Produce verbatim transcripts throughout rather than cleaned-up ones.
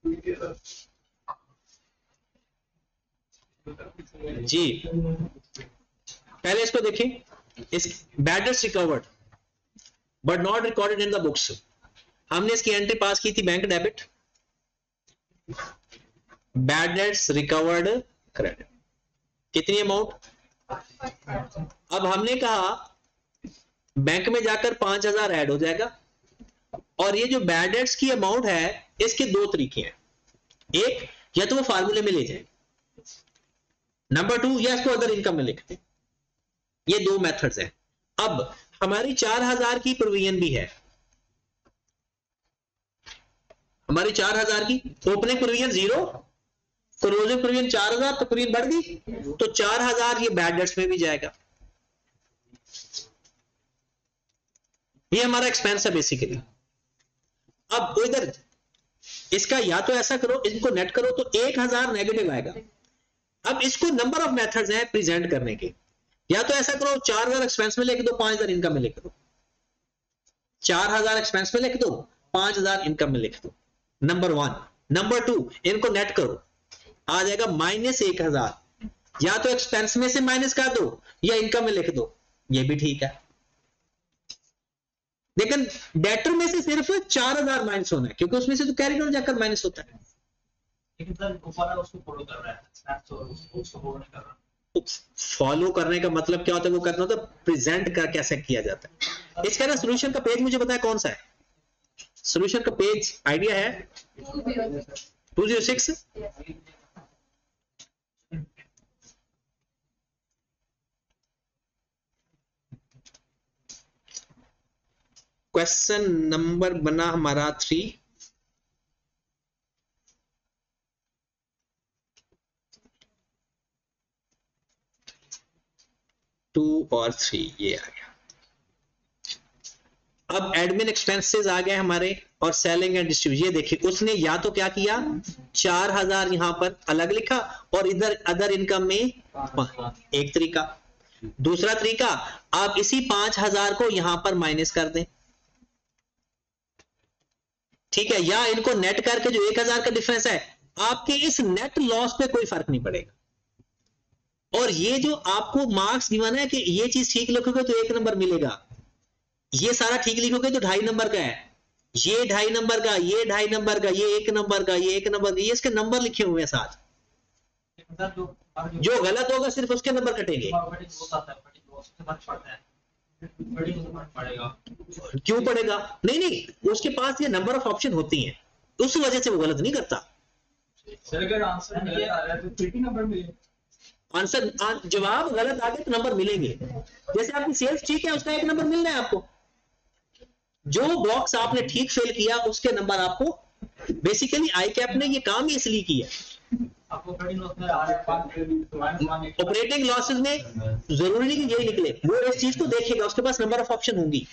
जी पहले इसको देखिए, इस bad debts recovered but not recorded in the books, हमने इसकी एंट्री पास की थी bank debit, bad debts recovered credit, कितनी अमाउंट, अब हमने कहा बैंक में जाकर पांच हजार ऐड हो जाएगा, और ये जो बैड डेट्स की अमाउंट है इसके दो तरीके हैं, एक या तो वो फार्मूले में ले जाए, नंबर टू या इसको अदर इनकम में लिखते, ये दो मेथड्स हैं। अब हमारी चार हजार की प्रोविजन भी है, हमारी चार हजार की opening provision zero, closing provision चार हजार, तो प्रोविजन बढ़ गई, तो चार हजार ये बैड डेट्स में भी जाएगा, ये हमारा एक्सपेंस है बेसिकली। अब इधर इसका या तो ऐसा करो, इनको नेट करो तो एक हजार नेगेटिव आएगा। अब इसको नंबर ऑफ मेथड्स हैं प्रेजेंट करने के, या तो ऐसा करो चार हजार एक्सपेंस में लिख दो, पांच हजार इनकम में लिख दो, चार हजार एक्सपेंस में लिख दो, पांच हजार इनकम में लिख दो, नंबर वन। नंबर टू, इनको नेट करो, आ जाएगा माइनस एक हजार, या तो एक्सपेंस में से माइनस कर दो या इनकम में लिख दो, ये भी ठीक है, लेकिन डेटर में से सिर्फ चार हजार माइनस होना है, क्योंकि उसमें से तो कैरी डाउन जाकर माइनस होता है। फॉलो करने का मतलब क्या होता है, वो करना होता है प्रेजेंट का कैसे किया जाता है। इसका ना सोल्यूशन का पेज मुझे पता है कौन सा है, सोल्यूशन का पेज आइडिया है two zero six, question number बना हमारा थ्री, टू और थ्री, ये आ गया। अब एडमिन एक्सपेंसेस आ गए हमारे, और सेलिंग एंड डिस्ट्रीब्यूशन, ये देखिए उसने या तो क्या किया, चार हजार यहां पर अलग लिखा और इधर अदर इनकम में एक तरीका, दूसरा तरीका आप इसी पांच हजार को यहां पर माइनस कर दें, ठीक है, या इनको नेट करके जो एक हजार का डिफरेंस है, आपके इस नेट लॉस पे कोई फर्क नहीं पड़ेगा, और ये जो आपको मार्क्स गिवन है कि ये चीज ठीक लिखोगे तो एक नंबर मिलेगा, ये सारा ठीक लिखोगे तो ढाई नंबर का है, ये ढाई नंबर का, ये ढाई नंबर का, ये एक नंबर का, ये एक नंबर का, ये इसके नंबर लिखे हुए हैं साथ, जो गलत होगा सिर्फ उसके नंबर कटेंगे। क्यों पड़ेगा, नहीं नहीं उसके पास ये नंबर ऑफ ऑप्शन होती हैं, उस वजह से वो गलत नहीं करता। आंसर जवाब गलत आ गया तो नंबर मिलेंगे, जैसे आपकी सेल्स ठीक है उसका एक नंबर मिलना है आपको, जो बॉक्स आपने ठीक फिल किया उसके नंबर आपको, बेसिकली आई कैप ने ये काम ही इसलिए किया। ऑपरेटिंग लॉसेस में जरूरी नहीं कि यही निकले, वो इस चीज को देखेगा, उसके पास नंबर ऑफ ऑप्शन होंगी,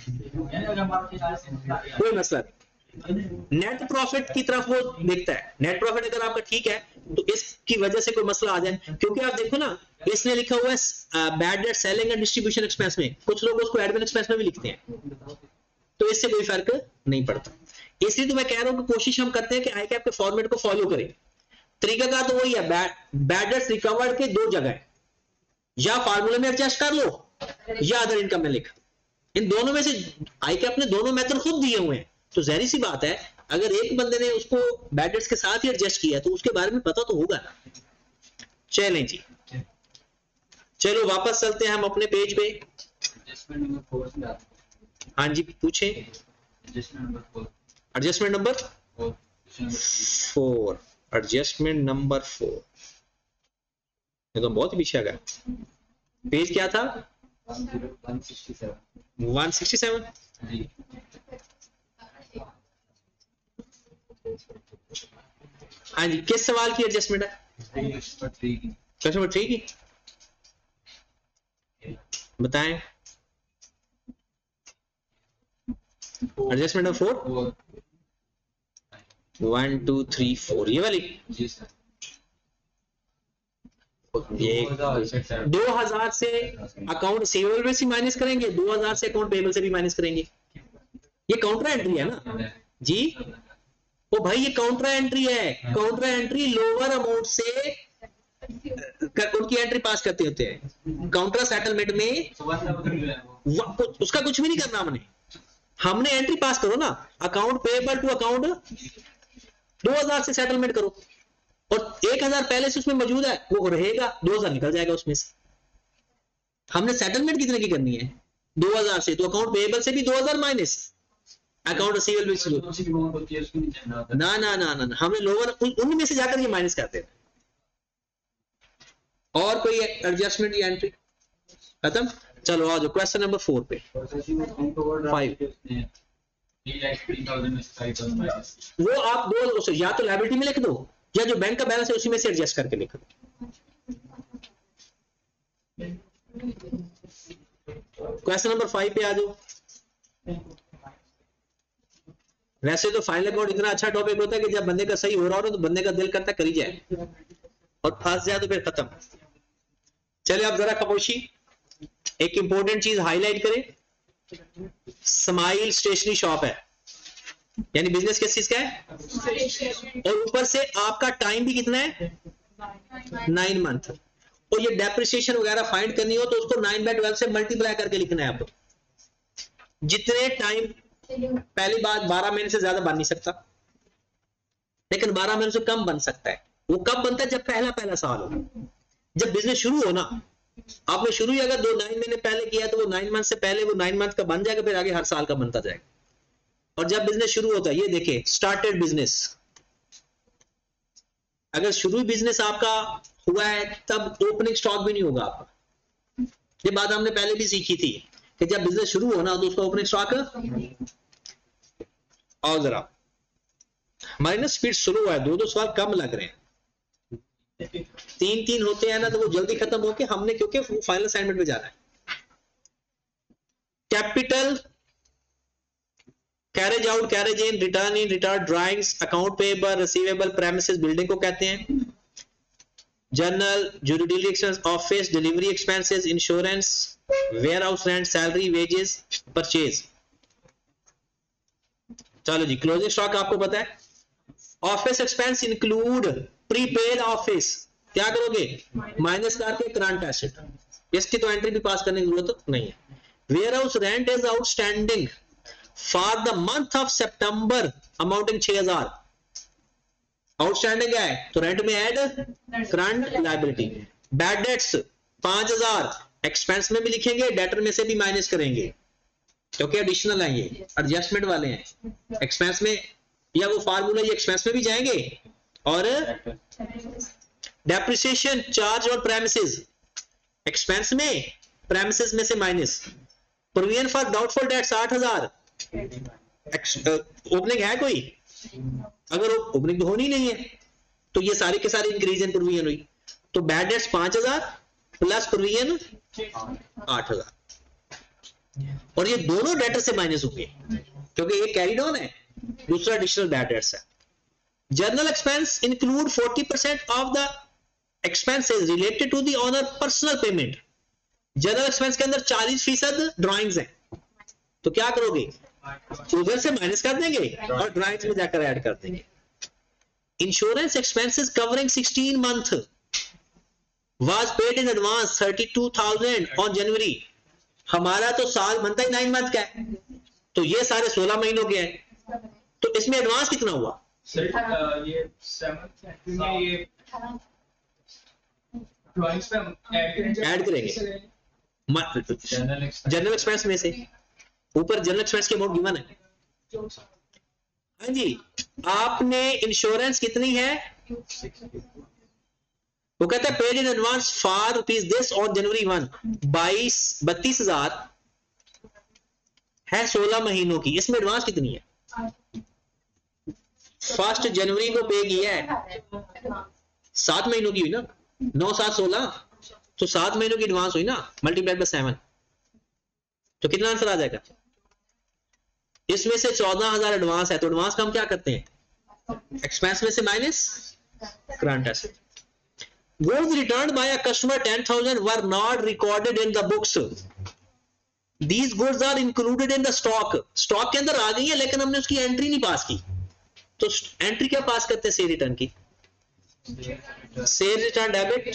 कोई मसला नहीं। नेट प्रॉफिट की तरफ वो देखता है, नेट प्रॉफिट अगर आपका ठीक है तो इसकी वजह से कोई मसला आ जाए, क्योंकि आप देखो ना इसने लिखा हुआ है bad debt selling and distribution expense में, कुछ लोग उसको एडमिन एक्सपेंस में भी लिखते हैं, तो इससे कोई फर्क नहीं पड़ता। इसलिए तो मैं कह रहा हूं कि कोशिश हम करते हैं कि आई कैप के फॉर्मेट को फॉलो करें। तरीका का तो वही है, बैड डेट्स रिकवर्ड के दो जगह, या फार्मूले में एडजस्ट कर लो या अदर इनकम में लिख, इन दोनों में से आई कैप ने दोनों मेथड खुद दिए हुए हैं, तो जहरी सी बात है अगर एक बंदे ने उसको बैड डेट्स के साथ ही एडजस्ट किया तो उसके बारे में पता तो होगा ना। चलें जी, चलो वापस चलते हैं हम अपने पेज पे। हाँ जी पूछें। Adjustment number four, adjustment number four, ये तो बहुत ही पीछे आ गया, पेज क्या था, वन सिक्सटी सेवन। हाँ जी, किस सवाल की एडजस्टमेंट है, क्वेश्चन नंबर थ्री की, बताएं। Adjustment number four, one two three four, ये वाली ये दो हजार से अकाउंट रिसीवेबल में से माइनस करेंगे, दो हजार से अकाउंट पेबल से भी माइनस करेंगे, ये काउंटर एंट्री है ना जी। ओ भाई ये काउंटर एंट्री है, काउंटर एंट्री लोअर अमाउंट से उनकी एंट्री पास करते होते हैं काउंटर सेटलमेंट में, उसका कुछ भी नहीं करना हमने हमने एंट्री पास करो ना, अकाउंट पेएबल टू अकाउंट दो हज़ार से सेटलमेंट करो, और एक हज़ार पहले से उसमें मौजूद है वो रहेगा, दो हज़ार निकल जाएगा उसमें से। हमने सेटलमेंट कितने की करनी है, दो हज़ार से, तो अकाउंट पेएबल से भी दो हज़ार माइनस अकाउंट रिसीवेबल भी ना ना ना ना हमने लोअर उनमें से जाकर ये माइनस करते हैं। और कोई एडजस्टमेंट या एंट्री खत्म। चलो आ जाओ क्वेश्चन नंबर फोर पे, फाइव। वो आप दो या तो लायबिलिटी में लिख दो या जो बैंक का बैलेंस है उसी में से एडजस्ट करके लिख दो। क्वेश्चन नंबर फाइव पे आ जाओ। वैसे तो फाइनल अकाउंट इतना अच्छा टॉपिक होता है कि जब बंदे का सही हो रहा हो तो बंदे का दिल करता करी जाए, और फंस जाए तो फिर खत्म। चलिए आप जरा खामोशी, एक इंपॉर्टेंट चीज हाईलाइट करें। स्माइल स्टेशनरी शॉप है, यानी बिजनेस किस चीज का है, और ऊपर से आपका टाइम भी कितना है, नाइन मंथ। और ये डेप्रिसिएशन वगैरह फाइंड करनी हो तो उसको नाइन बाय ट्वेल्व से मल्टीप्लाई करके लिखना है आपको। जितने टाइम, पहली बात बारह महीने से ज्यादा बन नहीं सकता, लेकिन बारह महीने से कम बन सकता है। वो कब बनता है, जब पहला पहला साल हो, जब बिजनेस शुरू हो ना। आपने शुरू ही अगर दो नाइन महीने पहले किया तो वो नाइन मंथ से पहले वो नाइन मंथ का बन जाएगा, फिर आगे हर साल का बनता जाएगा। और जब बिजनेस शुरू होता है, ये देखिए स्टार्टेड बिजनेस, अगर शुरू बिजनेस आपका हुआ है तब ओपनिंग स्टॉक भी नहीं होगा आपका। ये बात हमने पहले भी सीखी थी कि जब बिजनेस शुरू हो ना तो उसका ओपनिंग स्टॉक। और जरा हमारी ना स्पीड स्लो है, दो दो सवाल कम लग रहे हैं, तीन तीन होते हैं ना तो वो जल्दी खत्म होके हमने, क्योंकि फाइनल असाइनमेंट में जाना है। Capital, carriage out, carriage in, return in, return, drawings, account payable, receivable, premises, building को कहते हैं। General, due diligence, office, delivery expenses, insurance, warehouse rent, salary, wages, purchase. चलो जी, क्लोजिंग स्टॉक आपको पता है। Office expense include prepaid office, क्या करोगे, माइनस करके करंट एसेट, इसकी तो एंट्री भी पास करने की जरूरत नहीं है। Warehouse rent is outstanding for the month of September amounting छह हजार, आउटस्टैंडिंग है तो रेंट में add current liability. Bad debts पांच हजार, एक्सपेंस में भी लिखेंगे, डेटर में से भी माइनस करेंगे क्योंकि एडिशनल है, ये एडजस्टमेंट वाले हैं। एक्सपेंस में या वो फार्मूला ये एक्सपेंस में भी जाएंगे। और डेप्रिसिएशन चार्ज और प्रेमिसेस, एक्सपेंस में, प्रेमिसेस में से minus. Provision for doubtful debts आठ हजार, ओपनिंग है कोई, अगर ओपनिंग तो होनी नहीं है तो ये सारी के सारी इंक्रीज इन प्रोविजन हुई। तो बैड डेट्स पांच हजार प्लस प्रोविजन आठ हजार, और ये दोनों डेटर से माइनस होंगे क्योंकि ये कैरीड ऑन है, दूसरा एडिशनल बैड डेट्स है। General expense include forty percent of the expenses related to the owner personal payment. General expense के अंदर चालीस फीसद ड्राइंग्स हैं, तो क्या करोगे, उधर से माइनस कर देंगे और ड्राइंग्स में जाकर ऐड कर देंगे। Insurance expenses covering sixteen month was paid in advance thirty two thousand on January. हमारा तो साल बनता ही नाइन मंथ का है, तो ये सारे सोलह महीनों के हैं, तो इसमें एडवांस कितना हुआ, सर ये सेवन ये ड्राइंग्स पे ऐड करेंगे जनरल एक्सपेंस में से, ऊपर जनरल एक्सपेंस की अमाउंट गिवन है। हाँ जी, आपने इंश्योरेंस कितनी है, वो कहता है paid in advance for rupees this on January one, बाईस बत्तीस हजार है सोलह महीनों की, इसमें एडवांस कितनी है, फर्स्ट जनवरी को पे किया है, सात महीनों की हुई ना, नौ सात सोलह, तो सात महीनों की एडवांस हुई ना, मल्टीप्लाइड बाय सेवन, तो कितना आंसर आ जाएगा, इसमें से चौदह हजार एडवांस है, तो एडवांस का हम क्या करते हैं, एक्सपेंस में से minus current asset. Goods returned by a customer ten thousand were not recorded in the books. These goods are included in the stock. Stock के अंदर आ गई है लेकिन हमने उसकी एंट्री नहीं पास की, तो एंट्री क्या पास करते हैं सेल रिटर्न की? Sale return debit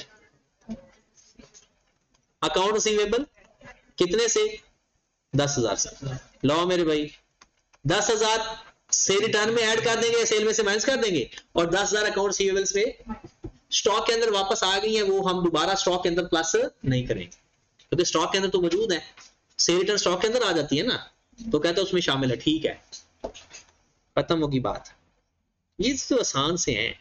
account receivable कितने से? दस हजार से। लो मेरे भाई, दस हजार सेल रिटर्न में ऐड कर देंगे, सेल में से माइनस कर देंगे, और दस हजार अकाउंट रिसीवेबल्स पे स्टॉक के अंदर वापस आ गई है, वो हम दोबारा स्टॉक के अंदर प्लस नहीं करेंगे क्योंकि स्टॉक के अंदर तो मौजूद है, सेल रिटर्न स्टॉक के अंदर आ जाती है ना, तो कहते हैं उसमें शामिल है। ठीक है, खत्म होगी बात। ये तो आसान से हैं,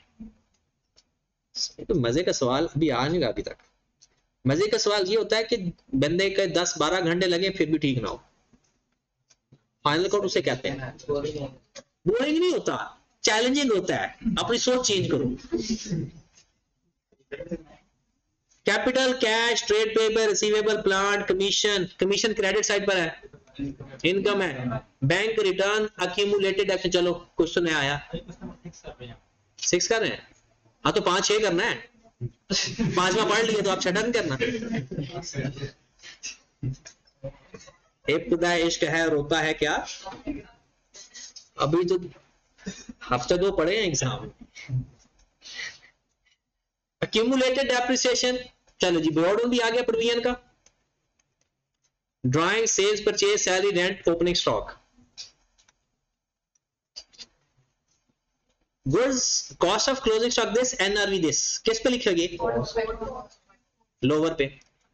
तो मजे का सवाल अभी आ नहीं रहा अभी तक। मजे का सवाल ये होता है कि बंदे के दस बारह घंटे लगे फिर भी ठीक ना हो, फाइनल कोड उसे कहते हैं। बोरिंग नहीं होता, चैलेंजिंग होता है, अपनी सोच चेंज करो। Capital, cash, trade paper, receivable, plant, commission, commission credit side पर है, इनकम है, बैंक रिटर्न, अक्यूमुलेटेड एक्शन। चलो कुछ तो नया आया, सिक्स कर रहे हैं, हाँ तो पांच छह करना है, पांचवा पढ़ लिए तो आप छठा नहीं करना। इब्तिदा इश्क है रोता है क्या, अभी तो हफ्ते दो पढ़े हैं एग्जाम। अक्यूमुलेटेड डेप्रिसिएशन, चलो जी ब्रॉड भी आ गया प्रोविजन का। Drawing, sales, purchase, salary, rent, opening stock. Goods cost of closing stock this, NRV this, किस पे लिखोगे? लोअर पे।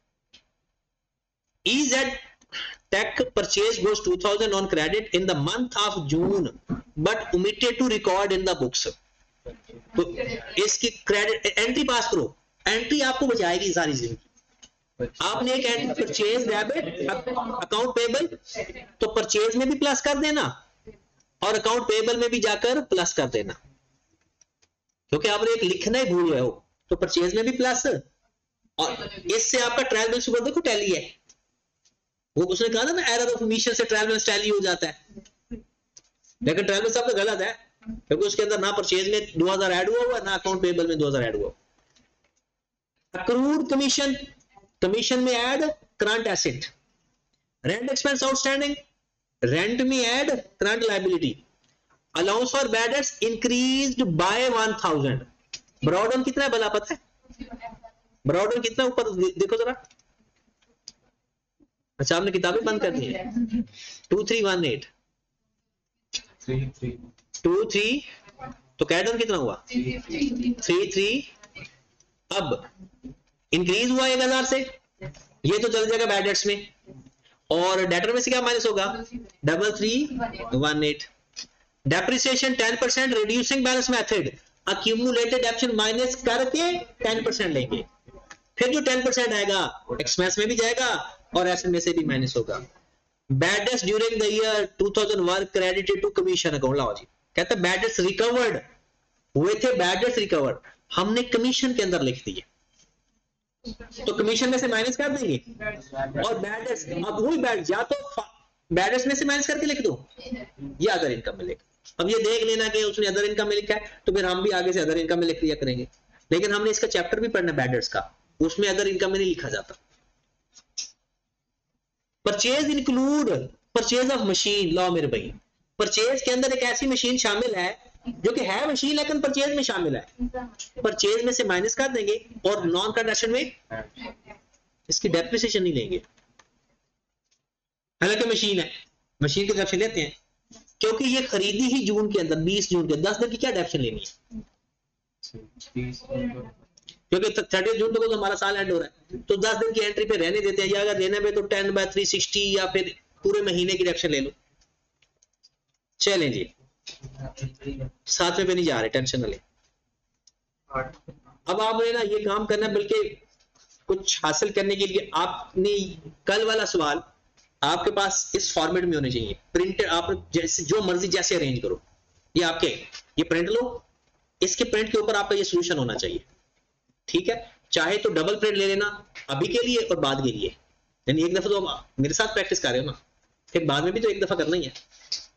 इजेड take purchase goods two thousand on credit in the month of June but omitted to record in the books. तो इसकी credit entry पास करो, entry आपको बचाएगी सारी जिंदगी। आपने एक entry purchase debit account payable, तो परचेज में भी प्लस कर देना और अकाउंट पेबल में भी जाकर प्लस कर देना, क्योंकि आपने एक लिखना ही भूल गए हो, तो परचेज में भी प्लस। और इससे आपका ट्रायल बैलेंस ऊपर देखो टैली है, वो उसने कहा था ना एरर ऑफ ओमिशन से ट्रायल बैलेंस टैली हो जाता है, लेकिन ट्रायल बैलेंस आपका गलत है क्योंकि उसके अंदर ना परचेज में दो हज़ार ऐड हुआ हुआ ना अकाउंट पेबल में दो हज़ार ऐड हुआ। अक्रूड कमीशन, कमीशन में add current asset. Rent expense outstanding, rent में add current liability. Allowance for bad debts increased by one thousand. ब्रॉडन कितना है भला पता है? ब्रॉडन कितना ऊपर देखो जरा। अच्छा आपने किताबें बंद कर दी है। Two three one eight two three, तो कैडन कितना हुआ? Three three. अब इंक्रीज हुआ एक हजार से, ये तो चल जाएगा बैड डेट्स में, और डेटर में से क्या माइनस होगा? Double three one eight. Depreciation ten percent, reducing balance method, accumulated action minus करके टेन परसेंट लेंगे, फिर जो टेन परसेंट आएगा एक्सपेंस में भी जाएगा और एसेट में से भी माइनस होगा। Bad debts during the year two thousand one credited to commission account. लाओ जी, कहता है बैड डेट्स रिकवर्ड हुए थे, बैड डेट्स रिकवर्ड हमने कमीशन के अंदर लिख दिए, तो कमीशन में से माइनस कर देंगे, और बैड डेट्स अब वही बैड, या तो बैड डेट्स में से माइनस करके लिख दो या अदर इनकम में लिख। अब ये देख लेना कि उसने अदर इनकम में लिखा है तो फिर हम भी आगे से अदर इनकम में लिख दिया करेंगे, लेकिन हमने इसका चैप्टर भी पढ़ना बैड डेट्स का, उसमें अदर इनकम में नहीं लिखा जाता। Purchase include purchase of machine. लो मेरे भाई, परचेज के अंदर एक ऐसी मशीन शामिल है जो कि है मशीन लेकिन परचेज में शामिल है, परचेज में से माइनस कर देंगे और नॉन कंडक्शन में इसकी डेप्रिसिएशन नहीं लेंगे, हालांकि मशीन है, मशीन की डेप्रिसिएशन लेते हैं क्योंकि ये खरीदी ही जून के अंदर, बीस जून के, दस दिन की क्या डेप्रिसिएशन लेनी है, क्योंकि थर्टी जून को तो हमारा साल एंड हो रहा है, तो दस दिन की एंट्री पे रहने देते हैं, या अगर देने पे तो टेन बाय थ्री सिक्सटी या फिर पूरे महीने की डेप्रिसिएशन ले लो। चलें जी, सातवें पे नहीं जा रहे, टेंशन न ले। अब आपने ना ये काम करना, बल्कि कुछ हासिल करने के लिए आपने कल वाला सवाल आपके पास इस फॉर्मेट में होने चाहिए, प्रिंटेड, आप जैसे जो मर्जी जैसे अरेंज करो, ये आपके, ये प्रिंट लो, इसके प्रिंट के ऊपर आपका ये सोल्यूशन होना चाहिए, ठीक है? चाहे तो डबल प्रिंट ले लेना अभी के लिए और बाद के लिए, यानी एक दफा तो मेरे साथ प्रैक्टिस कर रहे हो ना, फिर बाद में भी तो एक दफा करना ही है।